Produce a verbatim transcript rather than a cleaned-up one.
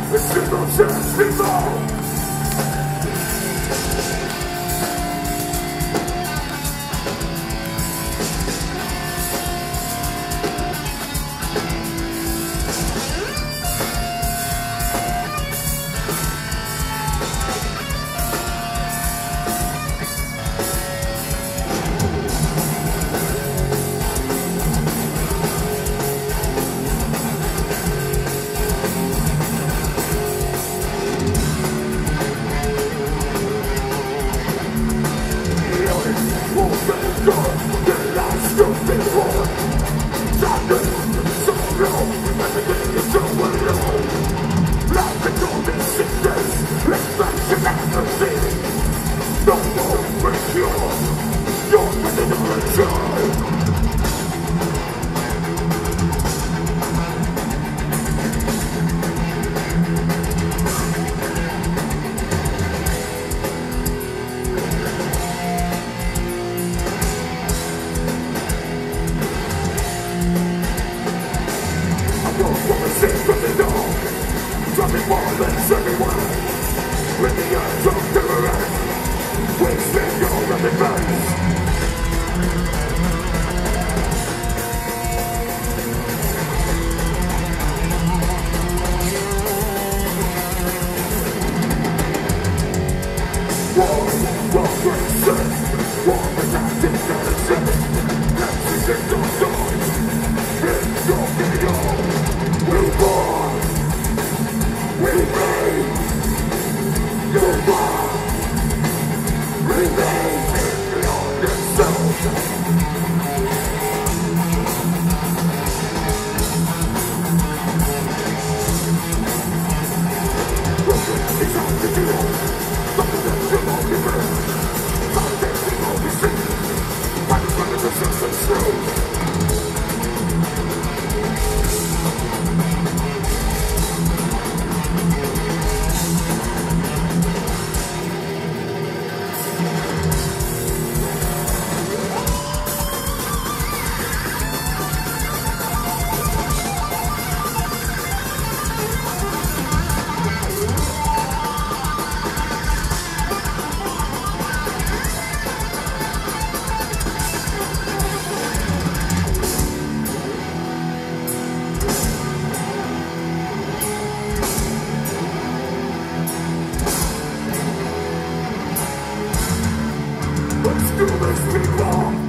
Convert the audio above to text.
A single chance before. Dropping violence everywhere. With the edge of terrorists, we spin your rapid face. War, war racist, war protecting innocent. Let's begin to die. It's your video. We'll born. We made your love remain beyond yourself. It's all to do. Something that will all be real. Something that will all be seen. Right in front of the surface truth. Let's do this, people!